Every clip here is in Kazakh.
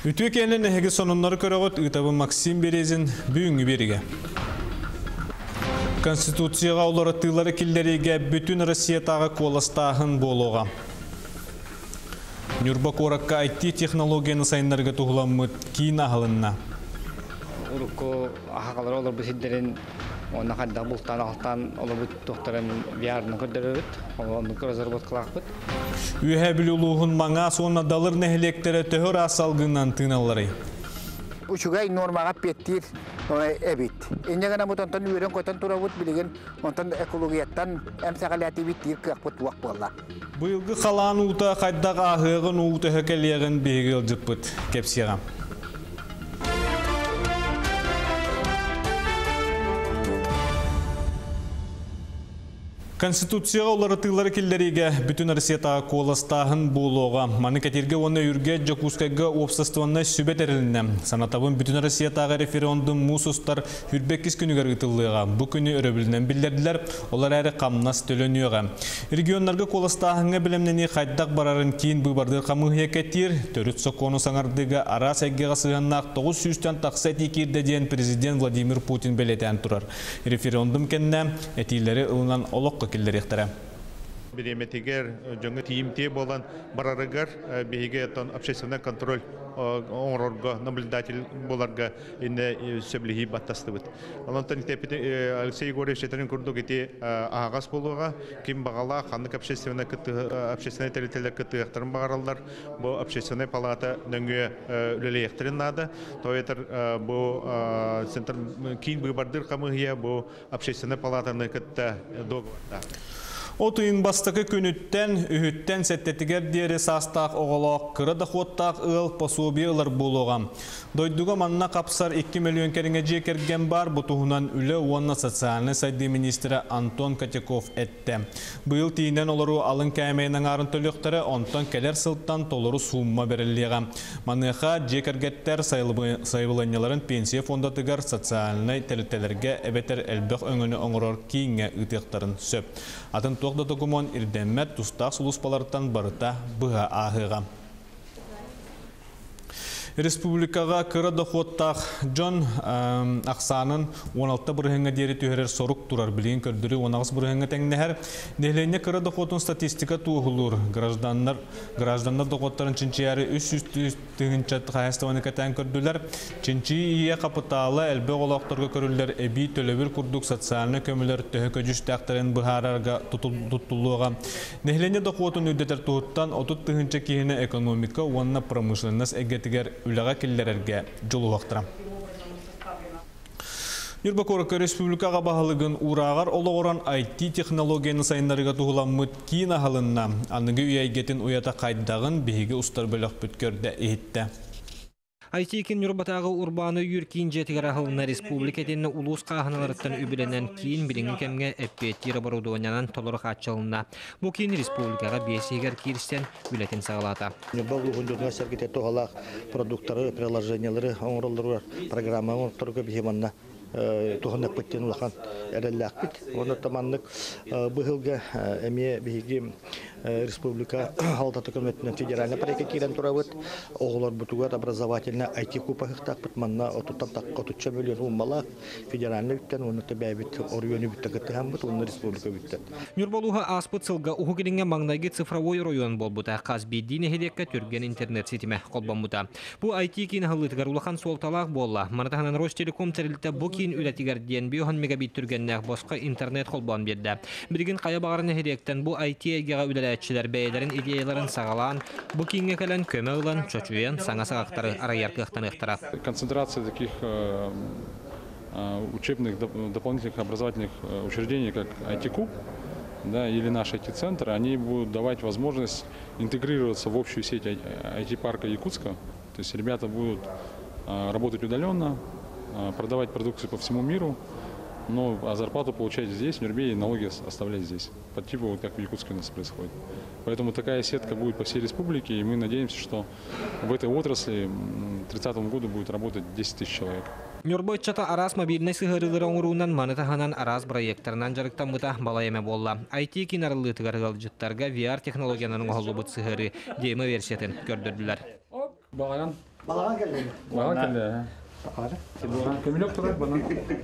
Ütükenин hegi sonunları körögöt ıtabı Maksim Berezin büyüngü beriге. Konstitutsiyaga ulaştırıları killerige bütün Rusya tağı kolastağın boluğa. Nürbak orakka IT teknologiyanı sayınlarga tuğulamıt kiin ahılınna. Urukko ahakalar olur bu sidderin ona kadar bultan alttan olur bu doktorun biyarını kördürüt. Onu razarbot kılakbıt. Ühe biluluğun mağa sonra dalır nehlektere töhör asalgından tığınaları. Uçugay normaga pettir ebit. İncegana mutantan üren koytan turabut bilgen ontan ekologiyattan emsakalati bittir kıakpıt vakpalla. Bu yılgı kalan uta kaydaq ahığın uta hökeliğin beğil cıpıt kepsiğam. Konstitutsiyaga ulaştırıları killerige bütün Rusya tağı kolastağın boluğa. Manı ketirge onu ürge Jokuskayga обществоны sübet erilinne. Sanatabın bütün Rusya tağı referendum musustar hürbekis günü gargıtıllığa. Bu günü örebilinden bildirdiler. Olar әрі qamnas tölönüyorga. Regionlarga kolastağına bilemneni qaydak bararın kiin bu bardır qamıhya ketir. Törüt sokonu sanardıga ara seggeğa sığannaq 900'ten taqsat ikirde diyen Prezident Vladimir Putin beleten turar. Referendum kenne etilleri ılınan oloq killeriktere. Береметегер жаңы тиимте болан барарыгар беге общественный контроль оңорго наблюдатель боларга инде сөблеги баттастыбыт. Алантан Алексей Егорович этерин курдук эти агас болуга ким багала ханнык общественный телетелер кытыктарын багаралдар. Бу общественный палата нөңгө үлелектерин нада. Тоетер бу центр кин бардыр камыгыя бу общественный палатаны кытта договорда. Otuyun bastakı künütten, ühütten settetiger diyeri sastaq oğaloq, kırada xottaq ıl posubi ılır buluğam. Doyduga manna kapsar 2 milyon keringeci kergen bar, bu tuhunan üle uanna sotsialini saydı ministri Anton Katekov etti. Bu yıl tiyinden oluru alın kәймейінің arın tölüktері, ondan keler sılttan toluru summa berilliğe. Manıqa cekergetter sayıbılanyaların pensiya fondatıgar sotsialini telitelerge ebeter elbək öngünü oңырор kiyinge ıtıqtарын söp. Atın toqda dokumon irdemmet tustaq suluspalardan barıta bıha ahığa. Respublikaga kıra doxottaq John Aksanın 16 bırhınga deri tüherer soruk turar bilin kördürü 16 bırhınga tengnehar. Nehlenye kıra doxotun statistika tuğulur. Grajdanlar doxotların çinçiyari 300 tühünçat qayastavanı katan kördüler. Çinçi iye kapitalı elbe olaqtarga körüller ebi tölöbür kurduk sotsialini kömüler töhö köcüş taqtaren bıhararga tutulluğa. Nehlenye doxotun üddeter tuğuttan 30 tühünçe kihine ekonomika uanna pramышленность egetiger ülaga killererge jolu vaqtıram. Nürbakoraka Respublikaga bahalığın urağar oloğuran IT teknologiyanı sayınlarıga tuğulanmıt kiin ahalınna. Anıgı üyaygetin uyata qaydağın bihigi ustar bölük bütkörde ehitte. Айтиkin Нюрбатагы урбаны юркин жетигер ахылына республикатенне улус қағыналарыттан үбіленен кейін билingen кемге эппеттир оборудованиянан толырық атчылына. Бу кейін республикаға бесегер кирістен үлетін сағалата. Бұл ұғындырға сәргеті тоғалақ продукттары, приложениялары, оңырылдыры программа оңыртырғы бейманна туһаннык биттен улахан эрелләк бит. Оны таманнык быһылга эме биги республика халдаты комитетинен федеральный проект кирен турабыт. Оглар бутугат образовательный IT купа хыктак манна отуттан такка 30 миллион уммала федеральный биттен оны табабит орыйоны биттәгәт һәм бит оны республика биттен. Нюрбалуга аспыт сылга угыгинге маңнайгы цифровой район болбута Казбиддин хедеккә түрген интернет сетиме колбамута. Бу IT кин халытыгар улахан солталак болла. Манатаһан Ростелеком терилтә бу кин үләтигәр диен 5 мегабит түргәннәк босқа интернет колбан берде. Бирген кая багарны хедектән бу IT-га үләләтчеләр бәйләрен идеяларын сагалан, бу кингә калан көмәлән чочуян саңа сагактары араяр-кыктан ыктыра. Концентрация таких учебных дополнительных образовательных учреждений, как IT-куб, да, или наш IT-центр, они будут давать возможность интегрироваться в общую сеть IT-парка Якутска. То есть ребята будут работать удаленно, продавать продукцию по всему миру, но а зарплату получать здесь, в Нюрбе, и налоги оставлять здесь. По типу, вот как в Якутске у нас происходит. Поэтому такая сетка будет по всей республике, и мы надеемся, что в этой отрасли к 30 году будет работать 10 тысяч человек. Нюрбойчата арас мобильный сыгырылыр оңруунан манытаханан арас проекттарынан жарыктамыта балайме болла. IT кинарылытыгар галжыттарга VR технологиянын оголубут сыгыры демы версиятын көрдөрдүлөр. Багаян Балаға келді. Балаға келді. Көмілек тұрар бана.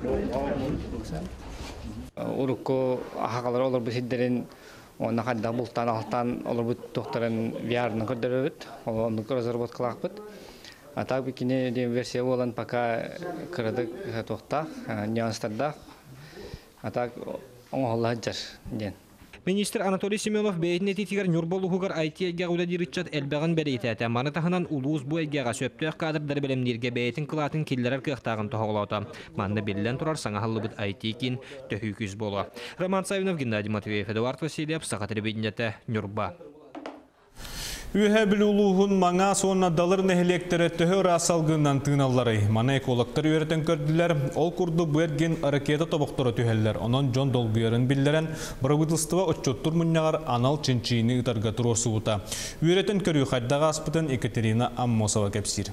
Урукко ахакалар олар бу сиддерин онна кадда бултан алтан олар бу тохтарын VR-ны көрдөрөбүт. Оны разработкалакпыт. А так бикине версия болан пока кырдык тохта, нюанстарда. А так оңолла жар ден. Министр Анатолий Семенов бейдіне тетігер Нюрболуғығыр IT-ге ұдадиритчат әлбәғын бәрейті маны тахынан улуыз бұ әйгеға сөптіғ қадырдар білімдерге бәйтін қылатын келдерер кықтағын тоғылаута. Манны белілен тұрар саңағылы бұд IT-кін төхүйкіз болу. Роман Савинов, Геннадий Матвеев, Эдуард Васильев, Сақа телевидениеті, Нюрба. Үйе білулуғын маңа соңна далыр нәхелектері төхі расалғынан тыналары. Мана экологтар үйерден көрділер. Ол күрді бұерген ракета тобықтары түйелер. Онын жон долгүйерін білдерін бұравыдылстыва отчоттыр мұннағар анал ченчиіні ұтарға тұрорсы бұта. Үйерден көрі қайдағы аспытын Екатерина Аммосова кәпсір.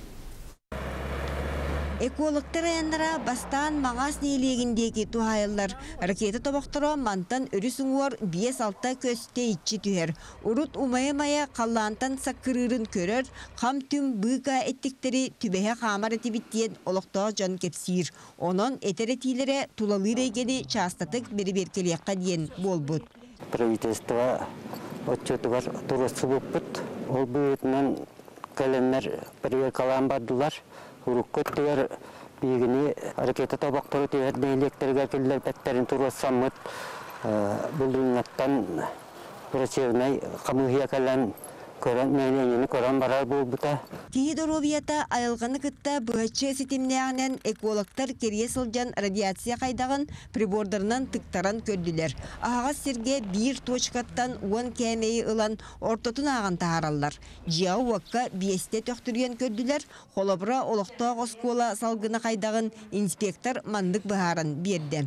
Экологтар аяннара бастан маңас нейлегіндегі тухайылар. Ракета тобақтыры мантан өрісіңуар 5-6 көсте итчі түйер. Урут умая-мая қаллантан саққырырын көрір, қам түм бұға әттіктері түбәе қамар әті біттен олықтау жан кепсир. Онын әтіретилері тулалыр егені частатық бері-беркелеққа дейін бол бұд. Правительство отчетығар тұрысы бұппыт. Ол бұйтынан кәлеммер проверкалан бардылар. Уруккот тегер бигини ракета тобақтары тегер дейлектерге келдер пәттерін тұрвассамыт бұлдыңаттан прочевнай қамығия кәлен көрән көрән барар бұл бұта. Кихи доробията айылғаны кытта бұғатшы сетімнеғінен экологтар керие сылжан радиация қайдағын прибордарынан тықтаран көрділер. Ағас серге бір точкаттан 10 кәмейі ұлан ортотын ағын тағаралар. Жияу уаққа бесте төқтірген көрділер, қолабыра олықтау ғоскола салғыны қайдағын инспектор мандық бұхарын берді.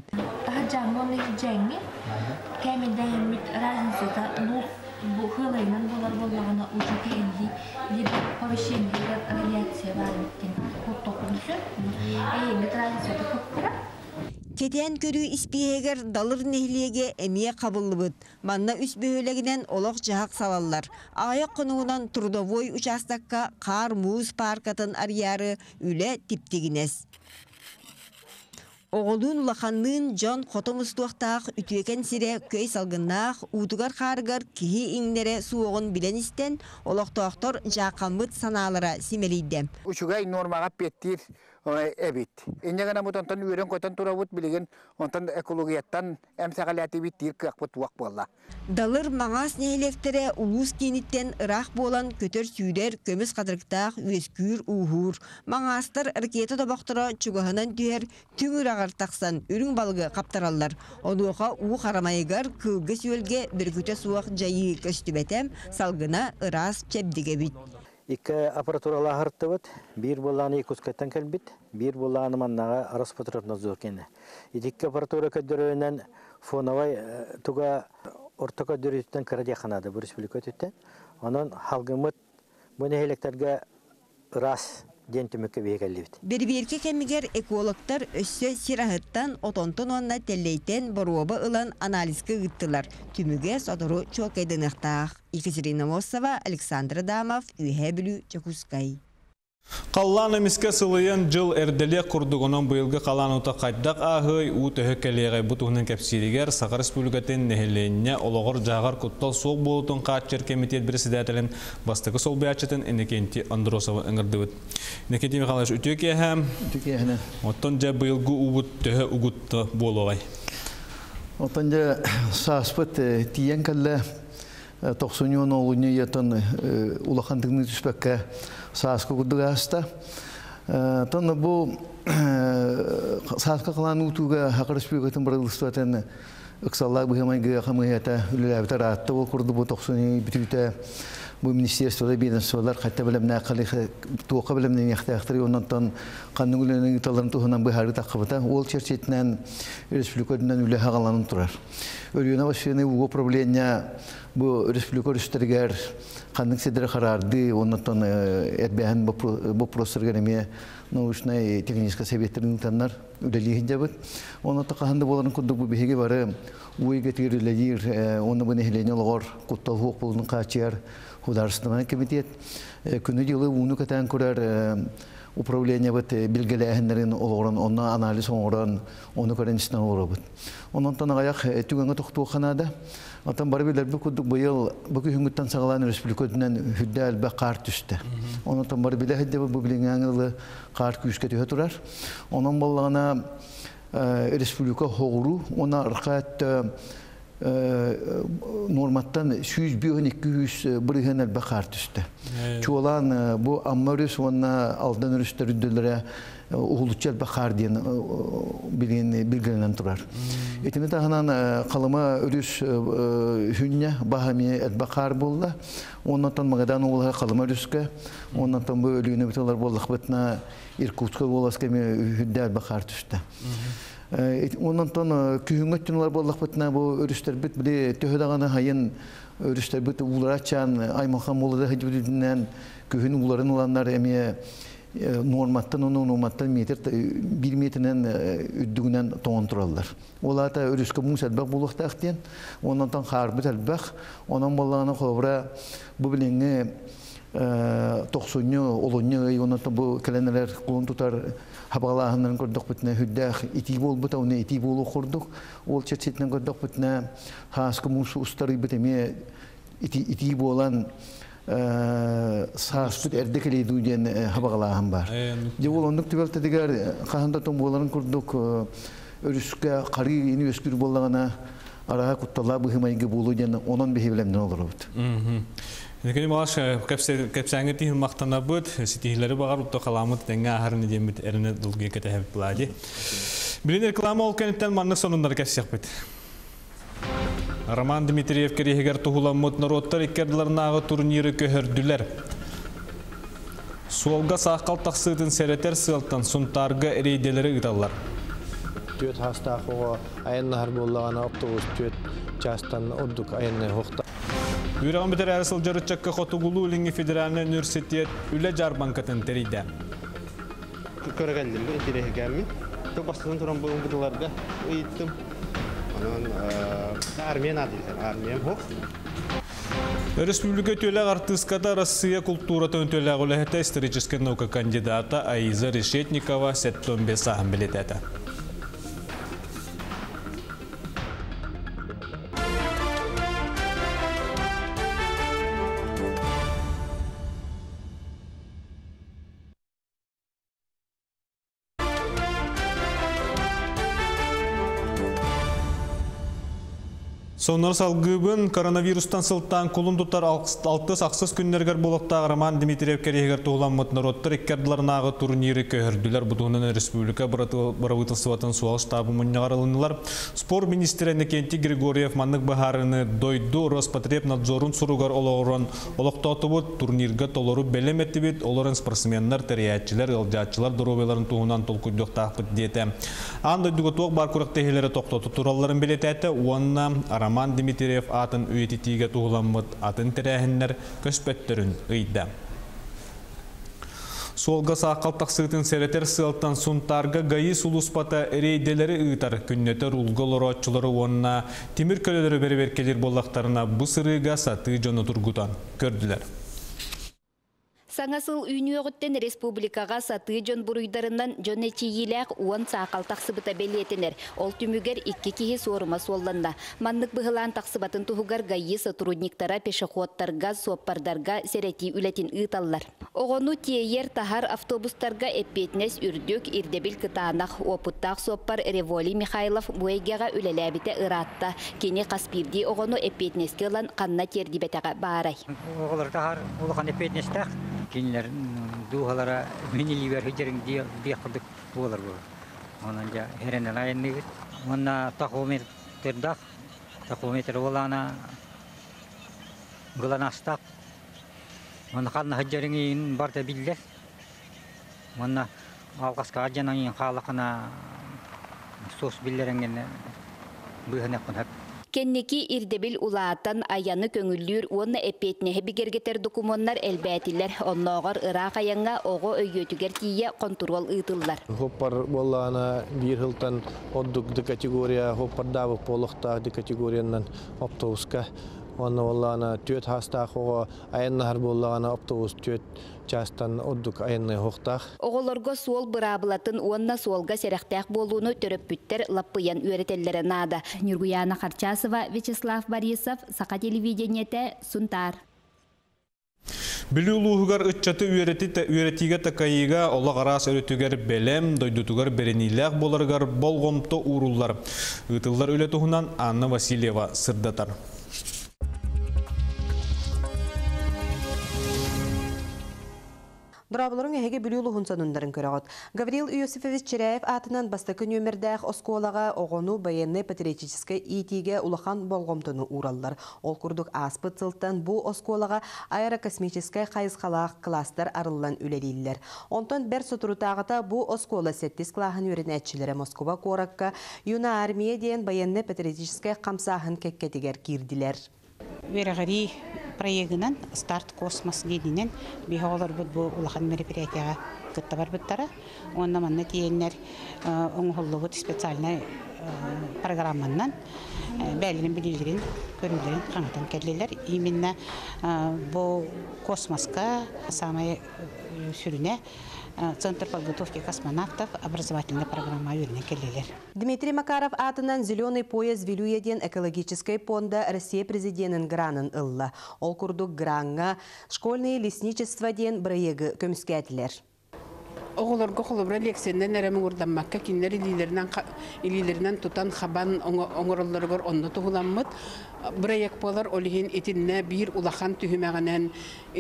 Bu hılayla bolağına ucu kendi bir повышение радиации var etti. Bu toplumsu. Радиация kapıra. Кетен көрі іспейгер далыр нехлеге әмие қабылы бұд. Манна үс бөйлегінен олық жағақ салалар. Аяқ құнуынан трудовой участакка қар муз паркатын арьяры үлі типтегінес. Оғылын лақанның жон қотымыстуақтақ үтуекен сире көй салғыннақ, ұтығар қарығар кихи иңнері суоғын білен істен, олықтуақтар жақамыт саналыра семелейді. Учугай нормаға петтір әбит. Енегana мұтантан үйрен көтен тұрабыт білеген, онтан экологияттан әмсәғалияты биттір көқпыт уақ болла. Далыр маңас нәйлектері ұлыс кенеттен ұрақ болан көтер сүйдер көміз қадырықтақ өскүр ұғыр. Маңастар ракета табақтыра чуғағынан түйер түңір ағартақсан үрің балығы қаптаралар. Онуға ұғы қарамайығар күлгі сүйелге бір күте суақ жайы көстібетем салғына ұрас чәбдіге бит. Икі аппаратурала ағыртты бұд, бір болағаны екускаттан кәлбіт, бір болағаны маннаға арас патырапна зор кені. Идіккі аппаратура көддірінен фоновай туға орта көддіріттен кіраде қанады бұл республика өттен. Оның халғымыт бұны електерге ұрас ден түмікке бейгәлібіт. Берберке кәмігер экологтар өссі сирахыттан отонтон онна телейтен боруоба ылан анализге ғыттылар. Түміге содыру чуакайдынықтақ. Екатерина Мосова, Александр Дамов, Үйе Білу, Чакускай. Қаллан емеске сылыйын жыл әрделе құрдығының бұйылғы қалан ұта қайдақ ағый ұтығы кәлеғай бұтығының кәпсирігер Сақар Республикатын нәхеленне олығыр жағар құттал соқ болутын қатчер комитет бірісідәтілін бастығы сол бәтчетін Иннокентий Андросова ұңырдыбыд. Иннокентий Михайлович, үтеке әм? Үтеке әне. Оттан жа бұйылғы ұғыт түхі ұғытты болуғай. Оттан жа саспыт тиен кәлі 90 олыны ятын улахандығыны түспәкке саасқа күрдігі аста. Тонны бұл саасқа қаланы ұтуға Хақар Республикатын бұрылыстуатын ұқсаллағы бұхамайғы қамығыята үліләбітар атты ол күрді бұл 90 бітігіті бұл министерствода бейденстволар қатта білімні ақылығы туаққа білімнен яқтаяқтыры оннан қанның үлінің ұталарын тұғынан бұхары таққыбыта ол черчетінен республикадынан үлі хағаланын тұрар. Өліуіна басшыны ұғы проблемня бұл республика үрістергер қанның седірі қарарды, оннан әрбәйін бұл простыргенеме научный технический советтерин таннар үлелиһин жабыт. Оны тақаһында боларын курдук бу биһиге бары уйга тирилелир, оны бу нехлене логор куттал хук булын качар художественный комитет. Күнү жылы уну катан көрөр управление бит билгеләһеннәрен олорын, онна анализ оңоран, оны көренчтен олорбыт. Онан танагаяк түгәнгә тохтууханада Atan bari bilir bu kuduk bu yıl bu kühüngütten sağlanan Respublika'ndan hüddel be kar düştü. Ondan bari bilir hedi bu bilinen yılı kar küske tühe turar. Onun ballağına Respublika hoğru ona arkat normattan 100-200 bırıhen be kar düştü. Çoğulan bu ammarüs ona aldan ürüstü rüddülere Uğulutçal bakar diyen bilgilenen turar. Etini tahanan kalıma örüs hünne bahamiye bakar bolla. Ondan tan magadan oğulha kalıma örüske. Ondan tan bu ölüğüne bitalar bollak bitna Irkutska olaskemi hüddel bakar düştü. Ondan tan kühüngötçünler bollak bitna bu örüsler bit bile töhedağını hayın örüsler bit uğraçan aymakam olada hıcıbıdından kühün uğların olanlar emiye normattan onun normattan metre 1 metreden üddüğünden toğunturallar. Ola da örüske bu selbek buluk taqtiyen, ondan tan harbi selbek, ondan ballağına kovra bu bilenge 90'ı, 10'ı, ondan bu keleneler kulun tutar habağlağından gördük bitne hüddağ iti bol bita, onu iti bolu kurduk. Ol çetçetinden gördük bitne haskı musu ustarı bitemiye iti bolan saasput erdekeli duyduğun habağlağım var. Cevol onduk tüvelte diğer kahanda tomboların kurduk örüske karı yeni özgür bollağına araha kuttala bu himayge buluğun onun bir bilemden olur. Nekeni maaş kapsange tihil maktana bud sitihleri bağır utta kalamut denge aharını demit erine dulguya kete hep buladi. Bilin reklama olkenitten manlık sonunları kapsak bit. Роман Дмитриев керегер тугуламмыт народтар иккердиларнагы турниры көһөрдүлөр. Суолга сааккал таксытын серетер сылтан сунтарга рейделери ыталлар. Төт хастаахого айыннахар боллагана автобус төт частан ордук айынны хокта. Үйрөгөн битер арсыл жарычакка Хотугулу Линги Федеральный университет үле жарбанкатын териде. Көргәндим интерегәмин. Топастан туран бу бутыларга ыйттым. Республика төләг артыската Россия культура төләг үләһәтә историческая наука кандидата Аиза Решетникова сәттөнбе саһын билетәтә. Соннор салгыбын коронавирустан сылттан кулун тутар 6 саксыз күннергер болуктагы Роман Дмитриев керегер тугуламмыт народтар иккердиларнагы турниры көһөрдүлөр. Бутунун республика правительствотун суал штабы муньягарылынылар. Спорт министри Никенти Григорьев маннык баһарыны дойду Роспотребнадзорун суругар олорон олоктотубут турнирге толору белеметибит. Олорын спортсменнер, терияатчылар, ылжаатчылар доробеларын тугунан толкуйдуктаакпыт диете. Анда дуготук бар курактехилери токтоту туралларын билетете. Уанна Роман Дмитриев атын үйетитиге туғыламмыт атын тірәхіннер көспеттерін ұйды. Солға сақал тақсытын серетер сылттан сунтарга гайы сулуспата рейделері ұйтар күннетер ұлғылыр отчылары онына темір көлелері берекелер болақтарына бұсырыға саты жоны тұргутан көрділер. Саңасыл үйнүйөғыттен республикаға саты жон бұруйдарынан жон әчейіләқ уан сақал тақсыбыта белетінер. Ол түмігер 2 кихи сорыма солланда. Маннық бұғылан тақсыбатын тұғығар ғайы сотрудниктара пешеходтарға, соппардарға серети үлетін ұйталлар. Оғыну тиейер тахар автобустарға әппетнес үрдік ирдебіл кытанақ опыттақ соппар Револи Михайлов бұйгеға үлеләбіте ұратта. Кені қаспирди оғыну әппетнеске олан қанна тердібетеға барай. Оғылар тахар олған әппетнестақ. Кинлер духалара миниливер хижерин диякдык болар бу. Онанжа херенен айынны. Онна тахометрдах, тахометр олана гыланастак. Онна ханна хижерин барта биллер. Онна алгаска ажанан халакына сос биллеренген быһына кунат. Кеннеки ирдебил улааттан аяны көңүллүр уонна эпетнеһе бигергетер документар элбәтилер. Онногор ыраак аянга ого өйөтүгер тие контрол ытыллар. Хоппар боллана бир хылтан оддук ди категория хоппар дабы полукта ди категориянан автобуска. Онна боллана төт хастах ого аяннар боллана автобус төт частан оддук аянны хоқтах. Оголорго суол бырабылатын уонна суолга серехтәк болууну төрөппүттер лаппыян үөретеллере наада. Нюргуяна Харчасова, Вячеслав Борисов, Сака телевидениете, Сунтар. Билүүлүүгар ытчаты үөретиге такайыга олагарас өрөтүгер белем, дойдутугар беренилек боларгар болгомто уруллар. Ытыллар өлетуһунан Анна Васильева сырдатар. Дұрабылырың әйге білуілі ғынсанындарын көріғыт. Гаврил Иосифович Черяев атынан бастықы нөмірдәқ осколаға оғыну байенны патриотическай итиге улахан болғымтыны ураллар. Ол күрдік аспыт сылттан бұл осколаға аэрокосмическай қайызқалақ кластар арылан үлелейлер. Онтан бәр сұтырутағыта бұл оскола 7 клағын өрін әтшілері Москва қораққа юна армия дейін байенны патриотическай қамсағын кәккетігер кирділер. Верағари проегінен старт космос дейдінен бейхолар бұл улахан мероприятияға күтті бар бұттары. Онна манна тиеннер оңғылығы специальный программаннан бәлінің білілерін, көрілерін қаңытын кәлелер. Именно бұл космосқа самай сүріне Центр подготовки космонавтов образовательная программа юридических келелер. Дмитрий Макаров атынан зеленый пояс велюеден экологической понда Россия президентын гранын ылла. Ол курдук гранга школьные лесничество ден брайыгы көміскәтілер. Оғылырғы қолыбыра лекциянден әрәмі ұрданмаққа кенлер илилерінен тұтан қабан оңырылырғыр онны тұғыламмыд. Біраяк болар олығын етінне бір улахан түхімәғінен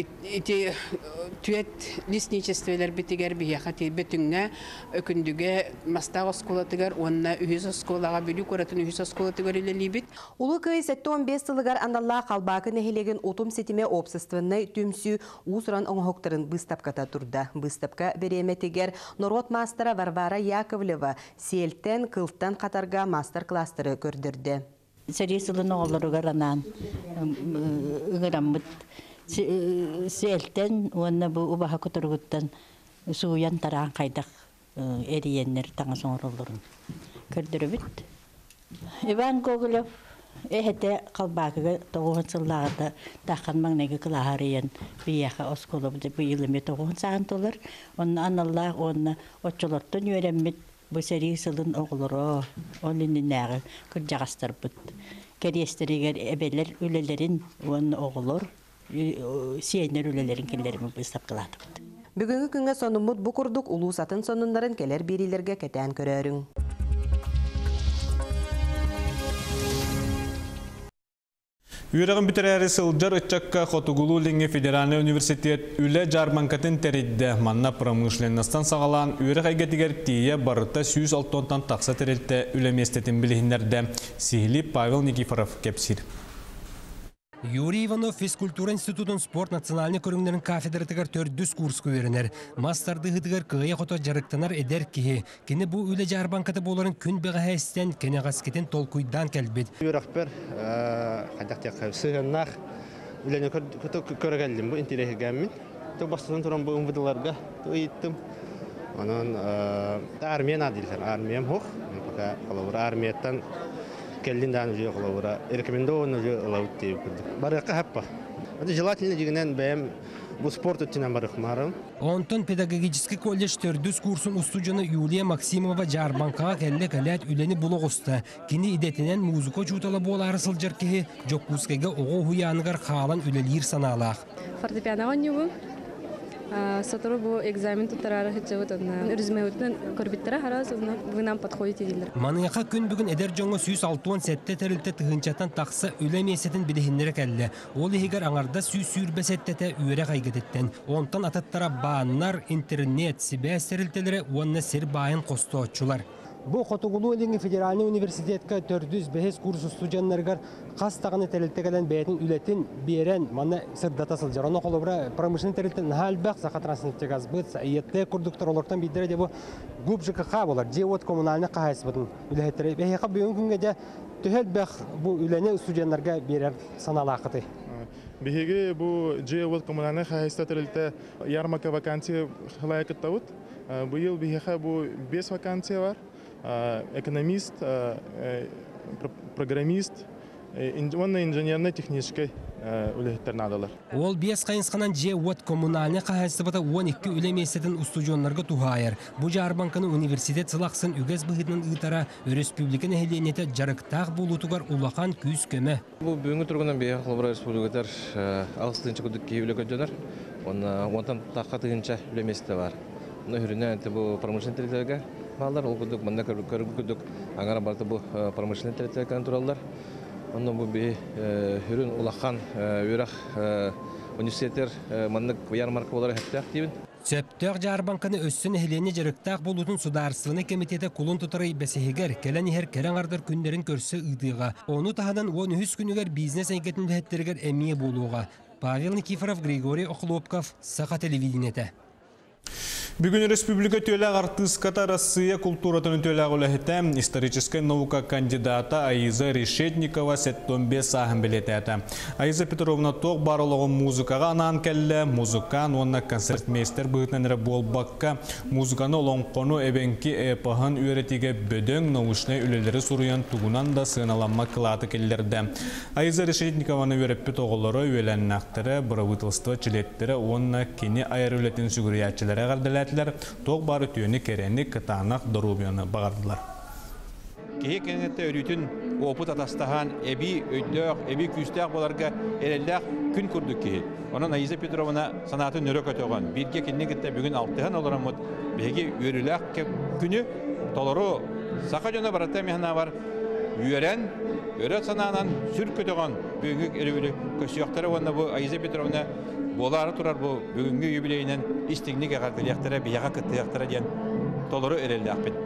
түйет лесничествелер бітігер бияқа бітіңе өкіндіге мастақ осколатығар, онына үйіз осколаға білі көретін үйіз осколатығар елелей біт. Улы күй 7-15 сылығар андалла қалбақы нәхелеген отым сетіме опсыствынны түмсі ұсыран оңғықтырын бұстапқата тұрда. Бұстапқа береметігер Норот мастера Варвара Яковлева селтен кылттан қатарға мастер-кластыры көрдірді. Сәресілін оғылырығар анан ұғырамыд. Селтен онына бұл ұбаға күтіргіттен суян тараған қайдақ әриеннер таңы соңырылырын көрдірі біт. Иван Гоголев әхеті қалбақыға 9 сыллағыда таққан маңнегі қылағарыян бияқа осколы бұды бұл еліме 9 сағын толыр. Онына аналлақ онына отчылырттың өреммет бұл сәресілін оғылыры, онының нәғі күр жағастар бұд. Кәрестерігер әбелер өлелерін оны оғылыр, сиенер өлелерін келерімі бұстап қылады бұд. Бүгінгі күнге сонымыд бұ күрдік ұлу сатын сонындарын келер берилерге кәтән көрерің. Үйрәғын бітірәрі сылжар ұтчаққа Хотугулу Ленге Федеральный университет үлі жарбанкатын тәрейді манна промышленностан сағалан үйрәқ әйгетігер тие барыта 106-тан тақса тәрелті үлеместетін білігіндерді Сихили Павел Никифоров кепсір. Юрий Иванов физкультура институтын спорт национальный көріңдерін кафедратығар 4 курс көверінер. Мастарды ғытығар күйе қото жарықтанар әдер кеге. Кені бұл үлі жарбанкаты боларын күн беға әстен кені ғаскетін толкуйдан кәлбет. Үйрақпер қадақтия қайсығыннақ үләне көрігәлдім бұл интерегәмін. Бұл бастысын тұран бұл ұмвыдыларға ұйыттым. Оның армиян адилер, армиям хоқ. Армияттан келлиндан уже коловра рекомендовано уже лаутти баракка хаппа. Это желательно дигнен бэм бу спорт үтінен барық марым. Онтон педагогический колледж 4 курсын устуджаны Юлия Максимова жарбанкаға кәлі кәләт үлені бұлығысты. Кені идетінен музыко чуталы болары сылжар кеге жоккускайға оғы хуянығар қағалан үлелер саналақ. Фортепиано ойнуы. Сатуру бұл экзамен тұттарары хетчевыт, үрізме өтінен көрбеттері хараз, бұнан подходит еділдер. Маныңақа күн бүгін әдер жоңы 106 сәтті тәрілті тұғынчаттан тақсы өлемесетін білігіндері кәлі. Ол егер аңарда сүйбәсеттеті үйері қайгететтен. Онтан ататтара бағынлар, интернет, сібәс тәрілтелері онына сер байын қосты отчулар. Бу Хотугулу элинги федеральный университетка 405 курс студентлерге кастаганы телелтегелен бәйтин үлетин берен мана сырдата сылжар. Оны холобра промышленный телелтен халбак саха транснефтегаз быт саиетте курдуктар олортан бидере деп губ ЖКХ болар. Жевот коммунальный кахайс бутун үлеттере. Бехка бүгүн күнгө жа төһөлбәк бу үлене студентлерге берер саналакыты. Беге бу Жевот коммунальный кахайста телелте ярмарка вакансия халайкыттабыт. Быйыл беге бу 5 вакансия бар. Экономист, программист, инженерно-технический үлеттерин адалар. Ол 5 кайынсканан Жевот коммунальный кахайстабыта 12 үлемесетин устудионларга тухайыр. Бу Жарбанканы университет сылаксын үгез быһытынан ытара республиканы хеленете жарыктак булутугар улахан күз көмө. Бу бүгүнкү тургунан бия Холбора республикатар алыстынча күдүк кийбилек жонор. Онтан такка тыгынча үлеместе бар. Мына хүрүнөн бу промышленный территорияга балдар ол күдүк мында көрүк аңара барты бу промышленный территорияга туралдар. Онда бу би хүрүн улахан үрак университеттер мандык ярмарка болар хәтта активен. Сөптөк Жарбанканы өссүн хелене жарыктак болутун сударсыны комитети кулун тутурай бесегер келенихер кереңардар күндерин көрсө ыдыга. Ону таһадан 13 күнүгер бизнес айкетин бәһеттергер эмие болууга. Павел Никифоров, Григорий Охлопков, Саха телевидениете. Бүгін республика төләг артыската Россия культуратының төләг үләхеті историческая наука кандидата Аиза Решетникова сәттомбе сағын білетәді. Аиза Петровна тоқ барылығы музыкаға анан кәлі, музыкан, онна концертмейстер бұғытнан әрі болбаққа, музыканы олонқону әбенки әпағын үйретіге бөдөң наушны үлелері сұруян туғынан да сығыналанма қылаты келдерді. Аиза Решетникованы өреппі тоғылары өйеләнін ақтыры, бұравытылстығы чилеттері, онна кені айыр үлетін сүгіриятчылары ғардыләтілер, тоқ бары түйені керені кытанақ дұрубияны бағардылар. Кеге кенетті өрітін опыт атастаған әбі өйдөк, әбі күстәк боларға әрелдәк күн күрдік кейі. Оның Аиза Петровна санатын өрі көтіған. Бірге кенне кетті бүгін алтыған оларамыд. Бәге өріләк күні толыру сақа жөні баратта механа бар. Үйерен, өрі сананан сүр көтіған бүгінгі өрі көсіяқтары онда бұл Аиза Петровна болары тұрар бұл бүгінгі юбилейінен истігінік ағардылияқтары, бияға кіттіяқтары ден толыру әрелді ақпен.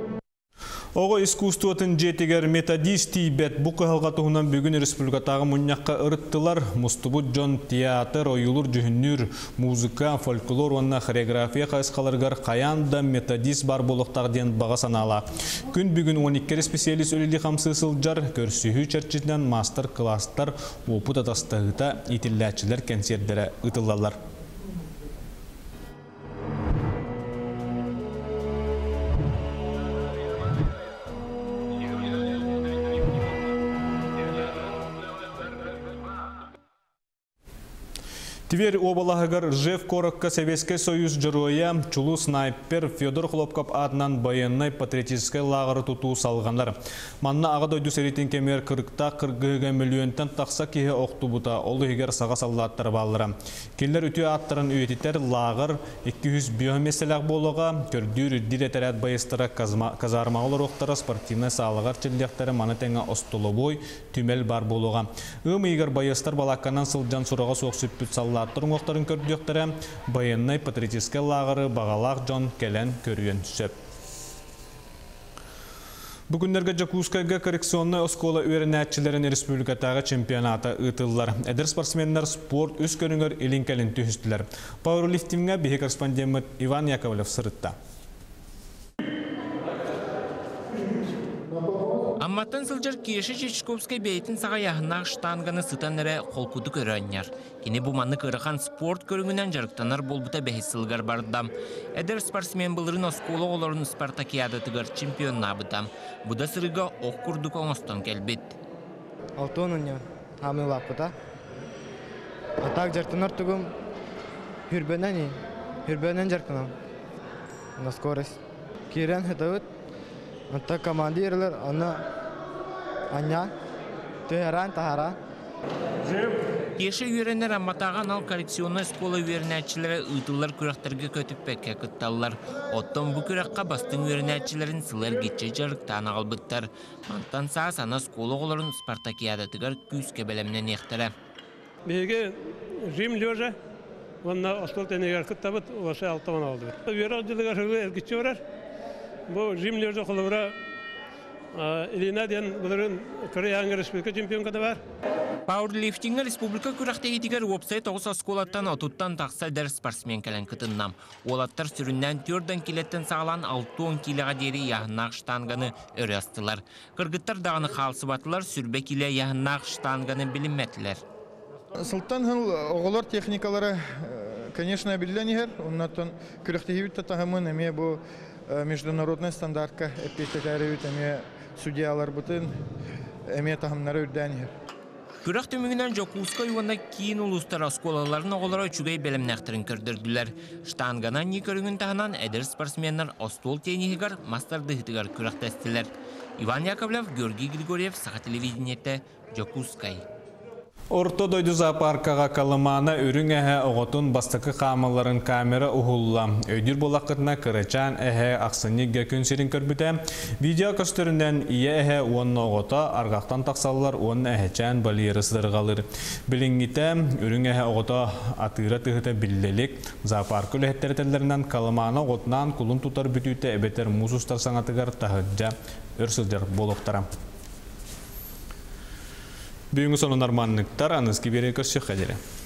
Оғы искусствотын жетігер методист тейбет бұқы ғалғатығынан бүгін республикатағы мұнияққа ұрыттылар. Мұстыбыт жон театр, ойылыр жүхіннүр, музыка, фольклор, онна хореография қайсқаларғар қаянда методист бар болықтағден баға санала. Күн бүгін 12 специалист өлілі қамсы сылжар, көрсүйі чәрчетінен мастер кластар опыт атастығыта итілләтчілер кәнсердері ұтылалар. Тверь обалағығыр Жев Корокка Советский Союз жыруя чулу снайпер Федор Хлопков адынан байыннай патриотический лағыры тұту салғандар. Манна аға дойду сәретін кемер 40-40 миллионтан тақса кейі оқты бұта, олы егер саға саллаттар балыра. Келдер үті аттырын өйтетер лағыр 200 биомеселәқ болуға, көрдүр диретәрәт байыстыра казармағылар оқтара спортивны сағылығар челдектері маны тәңі остолы бой түмел бар болуға. Үмі егер байыстар балаққанан сылжан сұраға соқсып бүт салла Аттырын оқтарын көрдіқтері байыннай патриотический лағыры бағалақ жон келен көрген сөп. Бүгіндерге Жакускайға коррекционный оскола өрінәтчілерін республикатағы чемпионаты ұтылылар. Әдір спортсменлер спорт үз көріңір елін кәлін түйістілер. Пауэрлифтинге бейі корреспондент Иван Яковлев сырытта. Амматтан сылжар кеші Чечковскай бейтін сағаяғынақ штанганы сытаныры қолкуды көрінер. Кені бұманны кырыған спорт көріңінен жарықтанар болбыта бәхес сылғар бардам. Әдір спортсмен бұлырын осколы оларын спартакиады тұғар чемпион набыдам. Бұда сырыға оқ күрдік оңыстан кәлбет. Алтонын хамы лапыта. Атақ жартынар тұғым хүрбенен жарқынам. На скорость. Керен хетауыт. Anta командирлер аны аня төһәрән тахара. Кеше үйренер амматаған ал коррекционный школа үйренәтчілері ұйтылар күрәқтерге көтіп пәкке күтталылар. Оттан бұ күрәққа бастың үйренәтчілерін сылар кетче жарықтан ағылбыттар. Мантан саа сана школа оларын спартакиадатығар күз кебелемнен ектірі. Беге Рим лежа, онна остол тенегер күттабыт, осы алтаман алды. Үйрәқ жылыға шығы әргітші барар. Бұл Рим лежа қолығыра Илина ден бұларын Кореяңғы республика чемпионка да бар. Пауэрлифтингер республика күрәхтегитигер вебсайт оғыз асколаттан отуттан тақса дәр спортсмен кәлін кытыннам. Олаттар сүріннен 4 килеттен сағалан 6-10 килеға дері яғыннақ штанганы өрі астылар. Кыргыттар дағыны қалсы батылар сүрбе киле яғыннақ штанганы білінмәтілер. Сылтан хыл оғылар техникалары, конечно, білден егер. Оннаттан күрәхтегибітті тағымын әме бұл международный стандартка әппеттәлері өт әме судьялар бұтын әме тағымнары үрден егер. Күрәк төмігінен Жокуска юғанда кейін ұлыстар асколаларын оғылары үчігей бәлімнәқтірін көрдірділер. Штанганан не көріңін тағынан әдір спортсменнер остол тейнігігер, мастардығытығар күрәк тәстілер. Иван Яковлев, Георгий Григорьев, Саха телевидениеті, Жокускай. Орто дойду зоопаркаға калымана үрің әхе оғытын бастықы қамыларын камера ұғылла. Өйдір болақытына кырычан әхе ақсынеге көнсерін көрбіті. Видео көстірінен ие әхе онны оғыта арғақтан тақсалылар онны әхечан балиыры сыдырғалыр. Білінгіті үрің әхе оғыта атыра тұғыта білделік. Зоопарк өліхеттеретелерінен калымана оғытынан күлін тұтар бүтүйті әбетер мұзустар саңатығар тағыджа өрсілдер болуқтара. Бүгінгі сонын арманлықтар анызки берекөз шыққа